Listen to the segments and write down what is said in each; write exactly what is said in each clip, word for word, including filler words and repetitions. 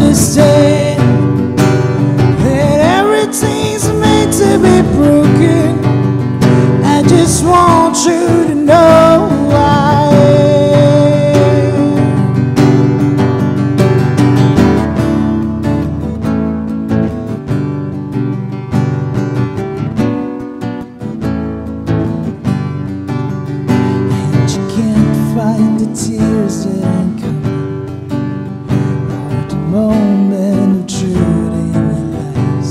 understand that everything's made to be broken. I just want you to know I find the tears that ain't coming, or the moment of truth in your eyes,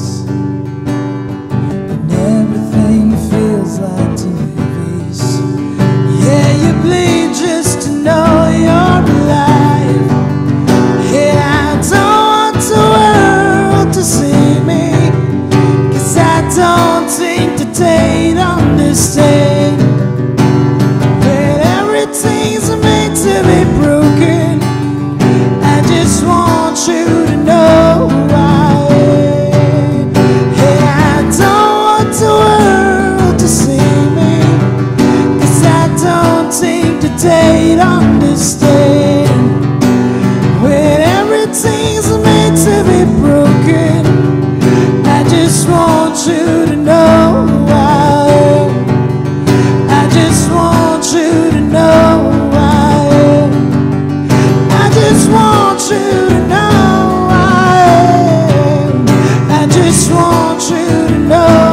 and everything feels like two movies. Yeah, you bleed just to know you're alive. Yeah, I don't want the world to see me, 'cause I don't think that they'd understand. Everything's made to be broken. I just want you to know I am. Hey, I don't want the world to see me, 'cause I don't think that they'd understand. When everything's made to be broken, I just want you to know I am. I just want you to know I am. I just want you to know I am. I just want you to know